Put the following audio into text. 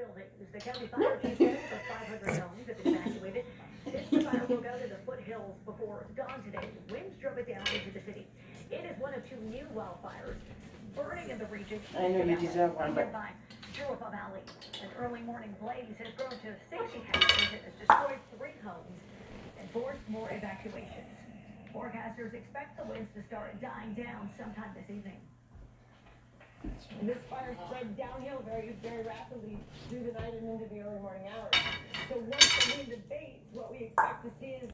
buildings. The county fire chief says over 500 homes have been evacuated since the fire broke out in the foothills before dawn today. Winds drove it down into the city. It is one of two new wildfires burning in the region. I know you deserve one, but by Chirapa Valley. An early morning blaze has grown to 60 hectares and has destroyed 3 homes and forced more evacuations. Forecasters expect the winds to start dying down sometime this evening. And this fire spread downhill very, very rapidly through the night and into the early morning hours. So once the wind abates, what we expect to see is